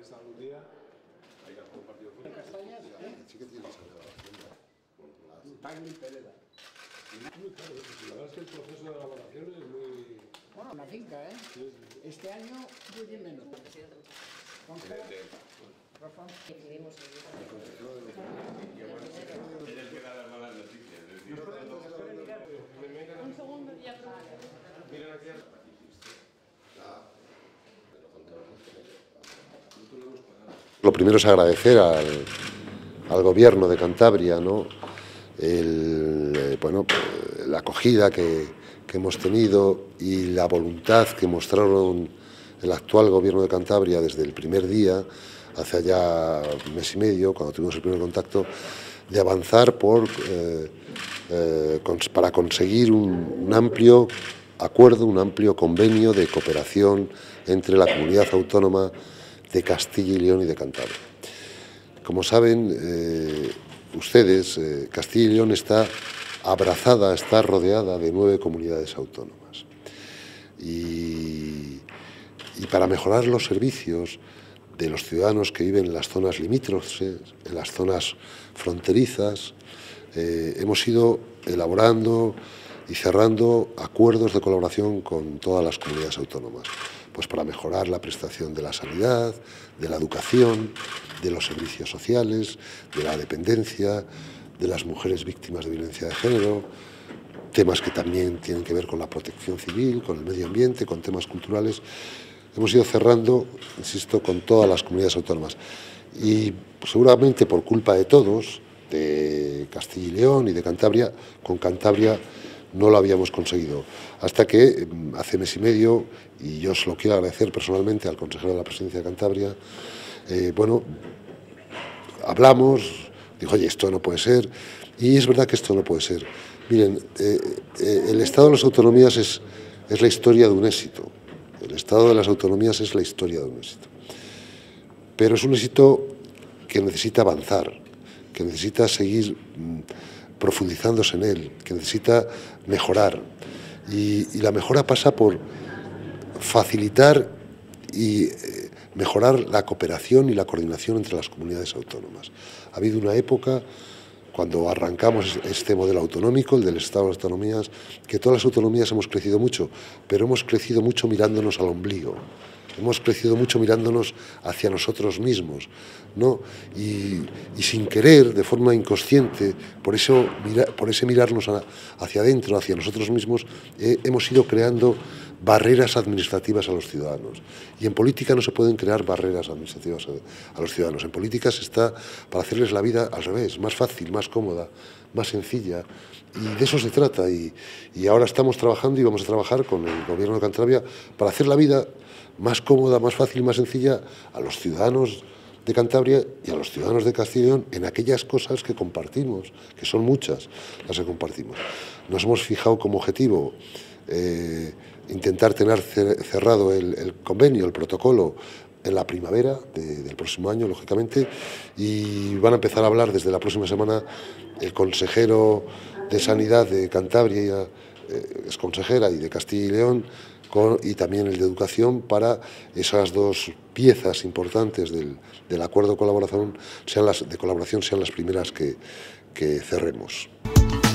esta algún día, hay que hacer un partido de fútbol. Castañas, Sí que tiene esa elaboración. Pagli Pereda. Muy claro, la verdad es que el proceso de elaboración es muy... Bueno, una finca, ¿eh? Sí, sí, sí. Este año yo di menos. Rafa. Decidimos Ellas que dan las malas noticias. un segundo y ya. Miren aquí Lo primero es agradecer al Gobierno de Cantabria, ¿no? La acogida que hemos tenido y la voluntad que mostraron el actual Gobierno de Cantabria desde el primer día, hace ya un mes y medio, cuando tuvimos el primer contacto, de avanzar para conseguir un amplio acuerdo, un amplio convenio de cooperación entre la comunidad autónoma de Castilla y León y de Cantabria. Como saben ustedes, Castilla y León está abrazada, está rodeada de 9 comunidades autónomas. Y para mejorar los servicios de los ciudadanos que viven en las zonas limítrofes, en las zonas fronterizas, hemos ido elaborando y cerrando acuerdos de colaboración con todas las comunidades autónomas, pues para mejorar la prestación de la sanidad, de la educación, de los servicios sociales, de la dependencia, de las mujeres víctimas de violencia de género, temas que también tienen que ver con la protección civil, con el medio ambiente, con temas culturales. Hemos ido cerrando, insisto, con todas las comunidades autónomas. Y seguramente por culpa de todos, de Castilla y León y de Cantabria, con Cantabria no lo habíamos conseguido. Hasta que hace mes y medio, y yo se lo quiero agradecer personalmente al consejero de la Presidencia de Cantabria, hablamos, dijo, oye, esto no puede ser, y es verdad que esto no puede ser. Miren, el Estado de las Autonomías es la historia de un éxito. El Estado de las Autonomías es la historia de un éxito. Pero es un éxito que necesita avanzar, que necesita seguir profundizándose en él, que necesita mejorar. Y la mejora pasa por facilitar y mejorar la cooperación y la coordinación entre las comunidades autónomas. Ha habido una época, cuando arrancamos este modelo autonómico, el del Estado de las Autonomías, que todas las autonomías hemos crecido mucho, pero hemos crecido mucho mirándonos al ombligo. Hemos crecido mucho mirándonos hacia nosotros mismos, ¿no? Y sin querer, de forma inconsciente, por ese mirarnos hacia adentro, hacia nosotros mismos, hemos ido creando barreras administrativas a los ciudadanos. Y en política no se pueden crear barreras administrativas a los ciudadanos. En política se está para hacerles la vida al revés, más fácil, más cómoda, más sencilla. Y de eso se trata. Y ahora estamos trabajando y vamos a trabajar con el Gobierno de Cantabria para hacer la vida más cómoda, más fácil, más sencilla a los ciudadanos de Cantabria y a los ciudadanos de Castilla y León en aquellas cosas que compartimos, que son muchas las que compartimos. Nos hemos fijado como objetivo intentar tener cerrado el convenio, el protocolo, en la primavera del próximo año, lógicamente, y van a empezar a hablar desde la próxima semana el consejero de Sanidad de Cantabria, es consejera, y de Castilla y León, y también el de Educación, para esas dos piezas importantes del acuerdo de colaboración sean las primeras que cerremos.